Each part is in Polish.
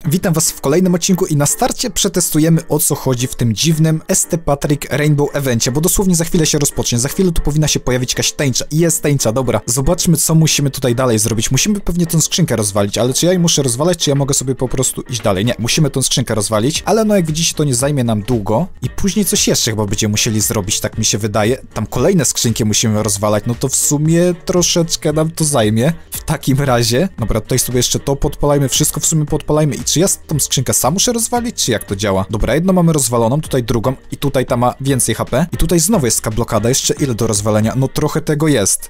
Witam was w kolejnym odcinku i na starcie przetestujemy, o co chodzi w tym dziwnym ST Patrick Rainbow Evencie, bo dosłownie za chwilę się rozpocznie, za chwilę tu powinna się pojawić jakaś tęcza i jest tęcza, dobra. Zobaczmy, co musimy tutaj dalej zrobić. Musimy pewnie tą skrzynkę rozwalić, ale czy ja jej muszę rozwalać, czy ja mogę sobie po prostu iść dalej? Nie, musimy tą skrzynkę rozwalić, ale no jak widzicie, to nie zajmie nam długo i później coś jeszcze chyba będziemy musieli zrobić, tak mi się wydaje. Tam kolejne skrzynki musimy rozwalać, no to w sumie troszeczkę nam to zajmie. W takim razie, dobra, tutaj sobie jeszcze to podpalajmy, wszystko w sumie podpalajmy i czy ja tą skrzynkę sam muszę rozwalić, czy jak to działa? Dobra, jedną mamy rozwaloną, tutaj drugą i tutaj ta ma więcej HP i tutaj znowu jest taka blokada, jeszcze ile do rozwalenia? No trochę tego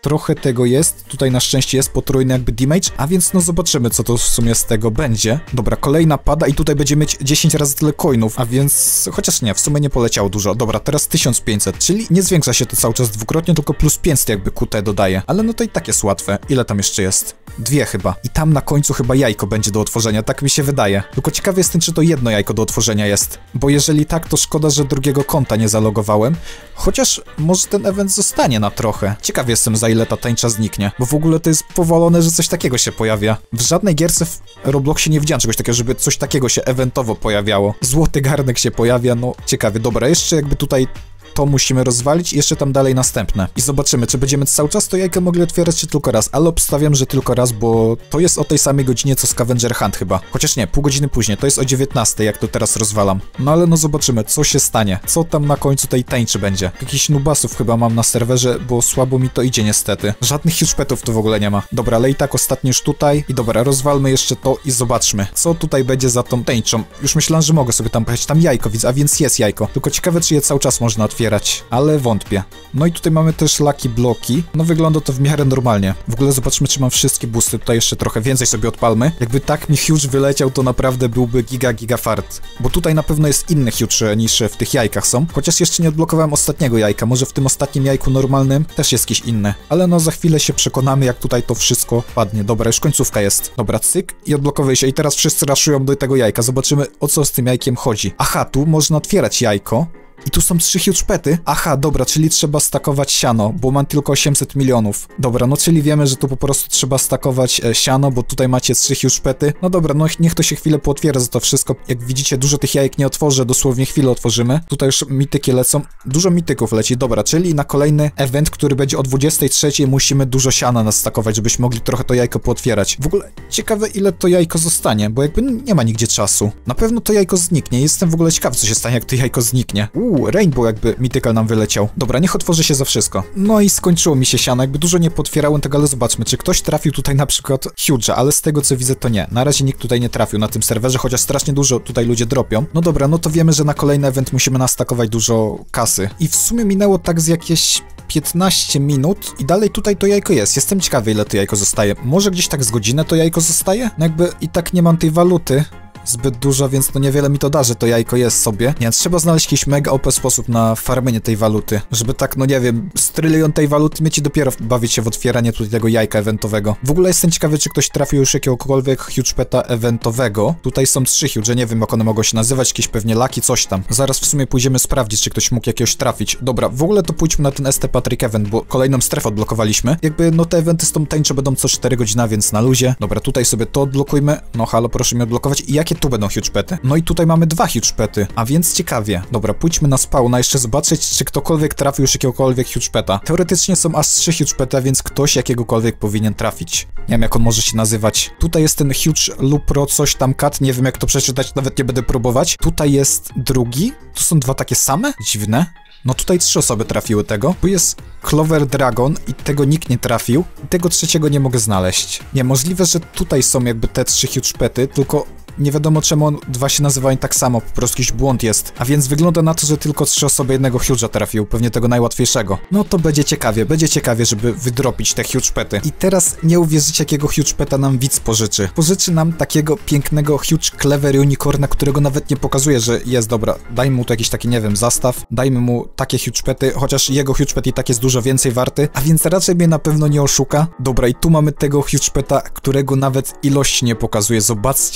jest, tutaj na szczęście jest potrójny jakby damage, a więc no zobaczymy, co to w sumie z tego będzie. Dobra, kolejna pada i tutaj będzie mieć 10 razy tyle coinów, a więc chociaż nie, w sumie nie poleciało dużo. Dobra, teraz 1500, czyli nie zwiększa się to cały czas dwukrotnie, tylko plus 500 jakby QT dodaje, ale no to i tak jest łatwe. Ile tam jeszcze jest? Dwie chyba. I tam na końcu chyba jajko będzie do otworzenia, tak mi się wydaje. Tylko ciekawy jestem, czy to jedno jajko do otworzenia jest. Bo jeżeli tak, to szkoda, że drugiego konta nie zalogowałem. Chociaż może ten event zostanie na trochę. Ciekawy jestem, za ile ta tęcza zniknie. Bo w ogóle to jest powalone, że coś takiego się pojawia. W żadnej gierce w Robloxie nie widziałem czegoś takiego, żeby coś takiego się eventowo pojawiało. Złoty garnek się pojawia, no ciekawie. Dobra, jeszcze jakby tutaj to musimy rozwalić i jeszcze tam dalej następne. I zobaczymy, czy będziemy cały czas to jajko mogli otwierać, czy tylko raz. Ale obstawiam, że tylko raz, bo to jest o tej samej godzinie, co Scavenger Hunt chyba. Chociaż nie, pół godziny później. To jest o 19, jak to teraz rozwalam. No ale no zobaczymy, co się stanie. Co tam na końcu tej tęczy będzie. Jakichś nubasów chyba mam na serwerze, bo słabo mi to idzie niestety. Żadnych huge petów tu w ogóle nie ma. Dobra, ale i tak ostatni już tutaj. I dobra, rozwalmy jeszcze to i zobaczmy, co tutaj będzie za tą tęczą. Już myślałem, że mogę sobie tam pojechać. Tam jajko widzę, a więc jest jajko. Tylko ciekawe, czy je cały czas można otwierać. Ale wątpię. No i tutaj mamy też lucky bloki. No wygląda to w miarę normalnie. W ogóle zobaczmy, czy mam wszystkie boosty. Tutaj jeszcze trochę więcej sobie odpalmy. Jakby tak mi huge wyleciał, to naprawdę byłby giga fart. Bo tutaj na pewno jest inny huge niż w tych jajkach są. Chociaż jeszcze nie odblokowałem ostatniego jajka. Może w tym ostatnim jajku normalnym też jest jakieś inne. Ale no za chwilę się przekonamy, jak tutaj to wszystko padnie. Dobra, już końcówka jest. Dobra, cyk i odblokowuje się. I teraz wszyscy raszują do tego jajka. Zobaczymy, o co z tym jajkiem chodzi. Aha, tu można otwierać jajko. I tu są 3 huge pety. Aha, dobra, czyli trzeba stakować siano, bo mam tylko 800 milionów. Dobra, no czyli wiemy, że tu po prostu trzeba stakować siano, bo tutaj macie 3 huge pety. No dobra, no niech to się chwilę pootwiera za to wszystko. Jak widzicie, dużo tych jajek nie otworzę, dosłownie chwilę otworzymy. Tutaj już mityki lecą. Dużo mityków leci, dobra, czyli na kolejny event, który będzie o 23 musimy dużo siana nastakować, żebyśmy mogli trochę to jajko pootwierać. W ogóle ciekawe, ile to jajko zostanie, bo jakby nie ma nigdzie czasu. Na pewno to jajko zniknie. Jestem w ogóle ciekawy, co się stanie, jak to jajko zniknie. Rainbow jakby mythical nam wyleciał. Dobra, niech otworzy się za wszystko. No i skończyło mi się siano, jakby dużo nie potwierałem tego, ale zobaczmy, czy ktoś trafił tutaj na przykład huge'a, ale z tego co widzę to nie. Na razie nikt tutaj nie trafił na tym serwerze, chociaż strasznie dużo tutaj ludzie dropią. No dobra, no to wiemy, że na kolejny event musimy nastakować dużo kasy. I w sumie minęło tak z jakieś 15 minut i dalej tutaj to jajko jest. Jestem ciekawy, ile to jajko zostaje. Może gdzieś tak z godzinę to jajko zostaje? No jakby i tak nie mam tej waluty zbyt dużo, więc no niewiele mi to da, że to jajko jest sobie. Więc trzeba znaleźć jakiś mega OP sposób na farmienie tej waluty, żeby tak, no nie wiem, z trylion tej waluty mieć i dopiero bawić się w otwieranie tutaj tego jajka eventowego. W ogóle jestem ciekawy, czy ktoś trafił już jakiegokolwiek huge peta eventowego. Tutaj są 3 huge, nie wiem jak one mogą się nazywać, jakieś pewnie lucky, coś tam. Zaraz w sumie pójdziemy sprawdzić, czy ktoś mógł jakiegoś trafić. Dobra, w ogóle to pójdźmy na ten ST Patrick event, bo kolejną strefę odblokowaliśmy. Jakby no te eventy z tą tęczą będą co 4 godziny, więc na luzie. Dobra, tutaj sobie to odblokujmy. No halo, proszę mi odblokować. I jakie tu będą huge pety? No i tutaj mamy 2 huge pety, a więc ciekawie. Dobra, pójdźmy na spawna jeszcze zobaczyć, czy ktokolwiek trafił już jakiegokolwiek huge peta. Teoretycznie są aż 3 huge pety, a więc ktoś jakiegokolwiek powinien trafić. Nie wiem, jak on może się nazywać. Tutaj jest ten huge lupro coś tam cat, nie wiem jak to przeczytać, nawet nie będę próbować. Tutaj jest drugi. Tu są 2 takie same? Dziwne. No tutaj 3 osoby trafiły tego. Tu jest Clover Dragon i tego nikt nie trafił. I tego trzeciego nie mogę znaleźć. Nie, możliwe, że tutaj są jakby te 3 huge pety, tylko nie wiadomo czemu 2 się nazywają tak samo, po prostu jakiś błąd jest. A więc wygląda na to, że tylko 3 osoby jednego huge'a trafił, pewnie tego najłatwiejszego. No to będzie ciekawie, żeby wydropić te huge pety. I teraz nie uwierzycie, jakiego huge peta nam widz pożyczy. Pożyczy nam takiego pięknego huge clever unicorna, którego nawet nie pokazuje, że jest, dobra. Dajmy mu tu jakiś taki, nie wiem, zastaw, dajmy mu takie huge pety, chociaż jego huge pet i tak jest dużo więcej warty, a więc raczej mnie na pewno nie oszuka. Dobra, i tu mamy tego huge peta, którego nawet ilość nie pokazuje. Zobaczcie, jak on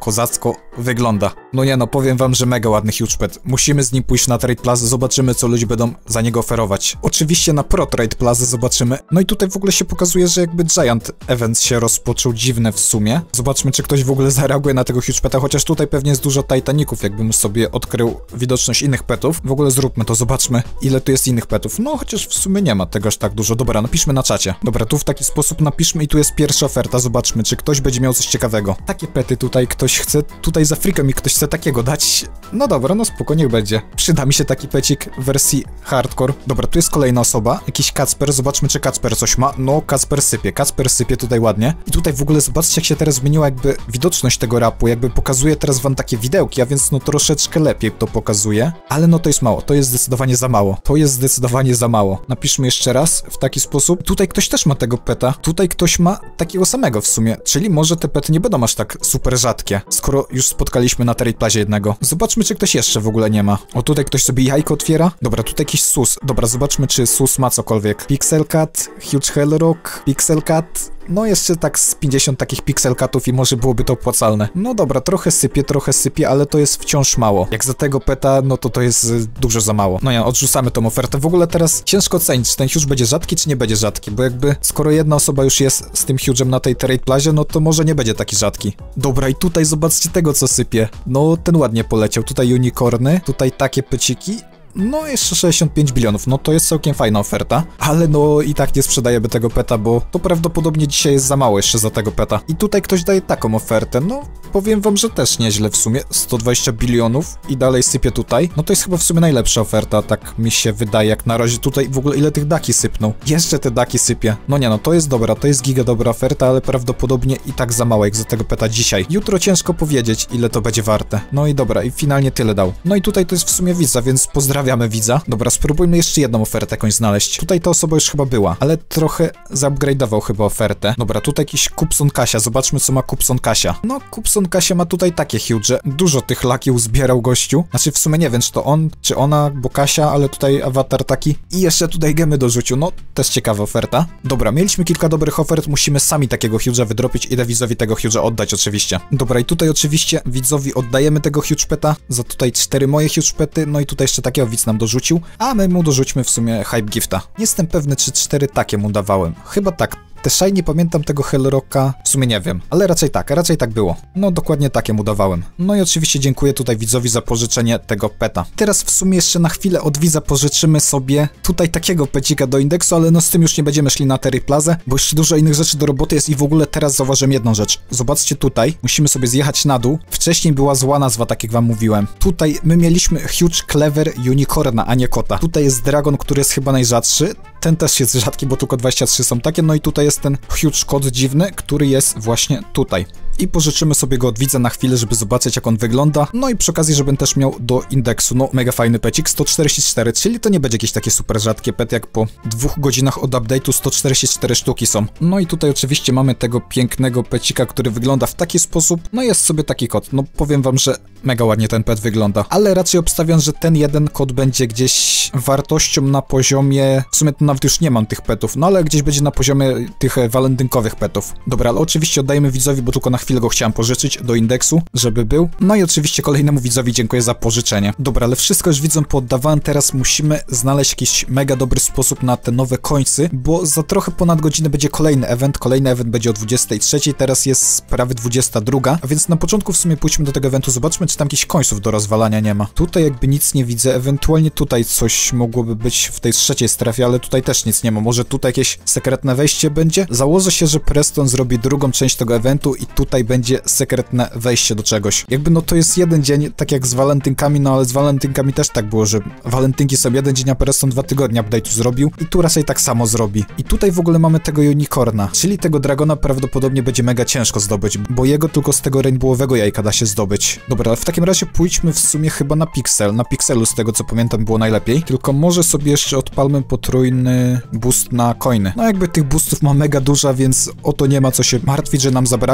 kozacko wygląda. No nie no, powiem wam, że mega ładny huge pet. Musimy z nim pójść na Trade Plaza, zobaczymy co ludzie będą za niego oferować. Oczywiście na Pro Trade Plaza zobaczymy. No i tutaj w ogóle się pokazuje, że jakby Giant Event się rozpoczął, dziwne w sumie. Zobaczmy, czy ktoś w ogóle zareaguje na tego huge peta, chociaż tutaj pewnie jest dużo Titaników, jakbym sobie odkrył widoczność innych petów. W ogóle zróbmy to, zobaczmy, ile tu jest innych petów. No chociaż w sumie nie ma tego aż tak dużo. Dobra, napiszmy na czacie. Dobra, tu w taki sposób napiszmy i tu jest pierwsza oferta, zobaczmy, czy ktoś będzie miał coś ciekawego. Takie pety tutaj ktoś chce, tutaj za frikę mi ktoś chce takiego dać. No dobra, no spoko, niech będzie. Przyda mi się taki pecik w wersji hardcore. Dobra, tu jest kolejna osoba, jakiś Kacper, zobaczmy, czy Kacper coś ma. No, Kacper sypie tutaj ładnie. I tutaj w ogóle zobaczcie, jak się teraz zmieniła jakby widoczność tego rapu, jakby pokazuje teraz wam takie widełki, a więc no troszeczkę lepiej to pokazuje. Ale no to jest mało, to jest zdecydowanie za mało. To jest zdecydowanie za mało. Napiszmy jeszcze raz w taki sposób. Tutaj ktoś też ma tego peta, tutaj ktoś ma takiego samego w sumie, czyli może te pety nie będą aż tak super rzadkie, skoro już spotkaliśmy na Trade Plazie jednego. Zobaczmy, czy ktoś jeszcze w ogóle nie ma. O, tutaj ktoś sobie jajko otwiera. Dobra, tutaj jakiś sus. Dobra, zobaczmy, czy sus ma cokolwiek. Pixel Cat, Huge Hellrock, Pixel Cat. No jeszcze tak z 50 takich Pixel Catów i może byłoby to opłacalne. No dobra, trochę sypie, ale to jest wciąż mało. Jak za tego peta, no to jest dużo za mało. No ja, odrzucamy tą ofertę. W ogóle teraz ciężko ocenić, czy ten huge będzie rzadki, czy nie będzie rzadki, bo jakby skoro jedna osoba już jest z tym huge'em na tej Trade Plazie, no to może nie będzie taki rzadki. Dobra, i tutaj zobaczcie tego, co sypie. No, ten ładnie poleciał. Tutaj unicorny, tutaj takie peciki. No jeszcze 65 bilionów, no to jest całkiem fajna oferta, ale no i tak nie sprzedajemy tego peta, bo to prawdopodobnie dzisiaj jest za mało jeszcze za tego peta. I tutaj ktoś daje taką ofertę, no powiem wam, że też nieźle w sumie, 120 bilionów i dalej sypie tutaj. No to jest chyba w sumie najlepsza oferta, tak mi się wydaje, jak na razie tutaj w ogóle ile tych daki sypną. Jeszcze te daki sypie. No nie no, to jest dobra, to jest giga dobra oferta, ale prawdopodobnie i tak za mało jak za tego peta dzisiaj. Jutro ciężko powiedzieć, ile to będzie warte. No i dobra, i finalnie tyle dał. No i tutaj to jest w sumie widza, więc pozdrawiamy widza. Dobra, spróbujmy jeszcze jedną ofertę jakąś znaleźć. Tutaj ta osoba już chyba była, ale trochę zaupgrade'ował chyba ofertę. Dobra, tutaj jakiś Kupson Kasia, zobaczmy co ma Kupson Kasia. No, Kupson Kasia ma tutaj takie huge, dużo tych laki uzbierał gościu. Znaczy w sumie nie wiem, czy to on, czy ona, bo Kasia, ale tutaj awatar taki. I jeszcze tutaj gemy dorzucił, no też ciekawa oferta. Dobra, mieliśmy kilka dobrych ofert, musimy sami takiego huge'a wydropić i widzowi tego huge'a oddać oczywiście. Dobra, i tutaj oczywiście widzowi oddajemy tego huge peta, za tutaj 4 moje huge pety, no i tutaj jeszcze takiego widz nam dorzucił, a my mu dorzućmy w sumie hype gifta. Nie jestem pewny, czy 4 takie mu dawałem. Chyba tak. Te Shiny nie pamiętam tego Hellrocka, w sumie nie wiem, ale raczej tak było. No dokładnie takie mu dawałem. No i oczywiście dziękuję tutaj widzowi za pożyczenie tego peta. Teraz w sumie jeszcze na chwilę od widza pożyczymy sobie tutaj takiego pecika do indeksu, ale no z tym już nie będziemy szli na Trade Plazę, bo jeszcze dużo innych rzeczy do roboty jest i w ogóle teraz zauważyłem jedną rzecz. Zobaczcie tutaj, musimy sobie zjechać na dół. Wcześniej była zła nazwa, tak jak wam mówiłem. Tutaj my mieliśmy Huge Clever Unicorna, a nie kota. Tutaj jest Dragon, który jest chyba najrzadszy. Ten też jest rzadki, bo tylko 23 są takie, no i tutaj jest ten huge kot dziwny, który jest właśnie tutaj. I pożyczymy sobie go od widza na chwilę, żeby zobaczyć jak on wygląda. No i przy okazji, żebym też miał do indeksu, no mega fajny pecik, 144, czyli to nie będzie jakieś takie super rzadkie pet, jak po 2 godzinach od update'u 144 sztuki są. No i tutaj oczywiście mamy tego pięknego pecika, który wygląda w taki sposób. No jest sobie taki kot, no powiem wam, że mega ładnie ten pet wygląda. Ale raczej obstawiam, że ten jeden kot będzie gdzieś wartością na poziomie, w sumie to nawet już nie mam tych petów, no ale gdzieś będzie na poziomie tych walentynkowych petów. Dobra, ale oczywiście oddajemy widzowi, bo tylko na chwilę go chciałem pożyczyć do indeksu, żeby był. No i oczywiście kolejnemu widzowi dziękuję za pożyczenie. Dobra, ale wszystko już widzom pooddawałem, teraz musimy znaleźć jakiś mega dobry sposób na te nowe końcy, bo za trochę ponad godzinę będzie kolejny event będzie o 23, teraz jest prawie 22, a więc na początku w sumie pójdźmy do tego eventu, zobaczmy czy tam jakichś końców do rozwalania nie ma. Tutaj jakby nic nie widzę, ewentualnie tutaj coś mogłoby być w tej trzeciej strefie, ale tutaj też nic nie ma, może tutaj jakieś sekretne wejście będzie? Założę się, że Preston zrobi drugą część tego eventu i tutaj będzie sekretne wejście do czegoś. Jakby no to jest jeden dzień, tak jak z walentynkami, no ale z walentynkami też tak było, że walentynki są jeden dzień, a Preston 2 tygodnie update'u zrobił i tu raczej tak samo zrobi. I tutaj w ogóle mamy tego unicorna, czyli tego dragona prawdopodobnie będzie mega ciężko zdobyć, bo jego tylko z tego rainbowowego jajka da się zdobyć. Dobra, ale w takim razie pójdźmy w sumie chyba na Pixel. Na Pixelu z tego co pamiętam było najlepiej, tylko może sobie jeszcze odpalmy potrójny boost na coiny. No jakby tych boostów ma mega dużo, więc o to nie ma co się martwić, że nam zabraknie i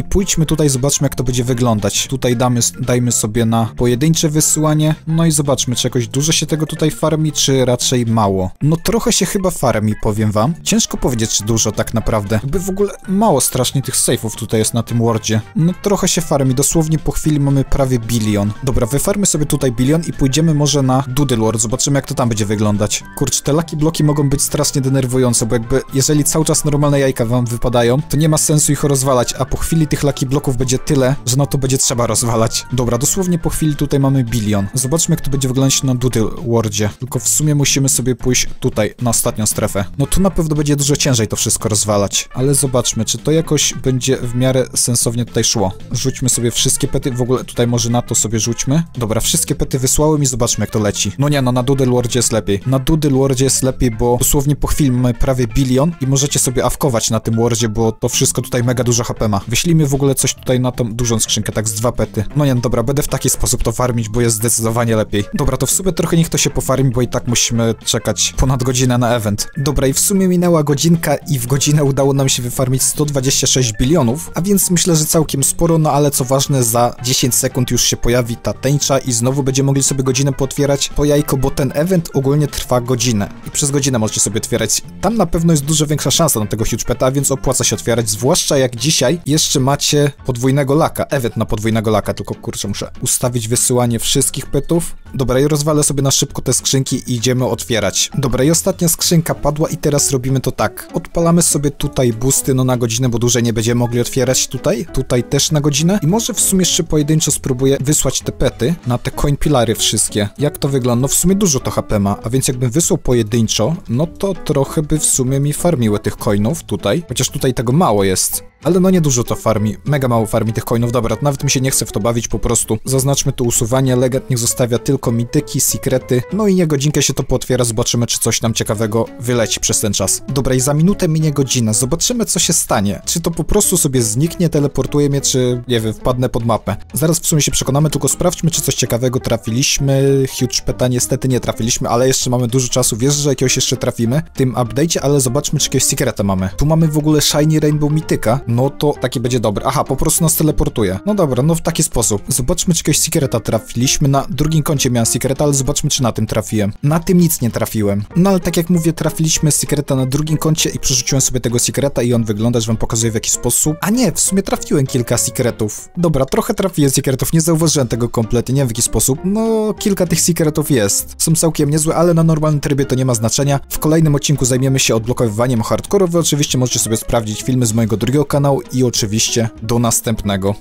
pójdźmy tutaj, zobaczmy jak to będzie wyglądać. Tutaj dajmy sobie na pojedyncze wysyłanie, no i zobaczmy, czy jakoś dużo się tego tutaj farmi, czy raczej mało. No trochę się chyba farmi, powiem wam. Ciężko powiedzieć, czy dużo tak naprawdę. Jakby w ogóle mało strasznie tych sejfów tutaj jest na tym wordzie. No trochę się farmi, dosłownie po chwili mamy prawie bilion. Dobra, wyfarmy sobie tutaj bilion i pójdziemy może na Doodle World, zobaczymy jak to tam będzie wyglądać. Kurczę, te lucky bloki mogą być strasznie denerwujące, bo jakby jeżeli cały czas normalne jajka wam wypadają, to nie ma sensu ich rozwalać, a po chwili tych lucky bloków będzie tyle, że no to będzie trzeba rozwalać. Dobra, dosłownie po chwili tutaj mamy bilion. Zobaczmy jak to będzie wyglądać na Doodle Worldzie. Tylko w sumie musimy sobie pójść tutaj, na ostatnią strefę. No tu na pewno będzie dużo ciężej to wszystko rozwalać. Ale zobaczmy, czy to jakoś będzie w miarę sensownie tutaj szło. Rzućmy sobie wszystkie pety, w ogóle tutaj może na to sobie rzućmy. Dobra, wszystkie pety wysłałem i zobaczmy jak to leci. No nie, no na Doodle Worldzie jest lepiej. Na Doodle Worldzie jest lepiej, bo dosłownie po chwili mamy prawie bilion i możecie sobie awkować na tym worldzie, bo to wszystko tutaj mega dużo HP ma. Wyślijmy w ogóle coś tutaj na tą dużą skrzynkę, tak z 2 pety. No nie, no dobra, będę w taki sposób to farmić, bo jest zdecydowanie lepiej. Dobra, to w sumie trochę niech to się pofarmi, bo i tak musimy czekać ponad godzinę na event. Dobra, i w sumie minęła godzinka i w godzinę udało nam się wyfarmić 126 bilionów, a więc myślę, że całkiem sporo, no ale co ważne, za 10 sekund już się pojawi ta tęcza i znowu będziemy mogli sobie godzinę pootwierać po jajko, bo ten event ogólnie trwa godzinę i przez godzinę możecie sobie otwierać. Tam na pewno jest dużo większa szansa na tego huge peta, a więc opłaca się otwierać, zwłaszcza jak dzisiaj jeszcze macie podwójnego laka, event na podwójnego laka, tylko kurczę, muszę ustawić wysyłanie wszystkich petów. Dobra, i rozwalę sobie na szybko te skrzynki i idziemy otwierać. Dobra, i ostatnia skrzynka padła i teraz robimy to tak. Odpalamy sobie tutaj boosty, no na godzinę, bo dłużej nie będziemy mogli otwierać tutaj też na godzinę i może w sumie jeszcze pojedynczo spróbuję wysłać te pety na te coin pilary wszystkie. Jak to wygląda? No w sumie dużo to HP ma, a więc jakbym wysłał pojedynczo, no to trochę by w sumie mi farmiły tych coinów tutaj, chociaż tutaj tego mało jest. Ale no niedużo to farmi, mega mało farmi tych coinów, dobra, to nawet mi się nie chce w to bawić, po prostu zaznaczmy tu usuwanie, legend niech zostawia tylko mityki, sekrety, no i nie godzinkę się to pootwiera, zobaczymy czy coś nam ciekawego wyleci przez ten czas. Dobra, i za minutę minie godzina, zobaczymy co się stanie, czy to po prostu sobie zniknie, teleportuje mnie, czy nie wiem, wpadnę pod mapę. Zaraz w sumie się przekonamy, tylko sprawdźmy czy coś ciekawego trafiliśmy, huge peta niestety nie trafiliśmy, ale jeszcze mamy dużo czasu, wiesz, że jakiegoś jeszcze trafimy w tym update'cie, ale zobaczmy czy jakiegoś sekreta mamy. Tu mamy w ogóle Shiny Rainbow Mityka, no to taki będzie dobry. Aha, po prostu nas teleportuje. No dobra, no w taki sposób. Zobaczmy, czy jakiegoś sekreta trafiliśmy. Na drugim koncie miałem sekreta, ale zobaczmy, czy na tym trafiłem. Na tym nic nie trafiłem. No ale tak jak mówię, trafiliśmy sekreta na drugim koncie i przerzuciłem sobie tego sekreta i on wygląda, że wam pokazuję w jaki sposób. A nie, w sumie trafiłem kilka sekretów. Dobra, trochę trafiłem sekretów, nie zauważyłem tego kompletnie, nie wiem w jaki sposób. No, kilka tych sekretów jest. Są całkiem niezłe, ale na normalnym trybie to nie ma znaczenia. W kolejnym odcinku zajmiemy się odblokowywaniem hardcore. Wy oczywiście możecie sobie sprawdzić filmy z mojego drugiego kanału i oczywiście do następnego.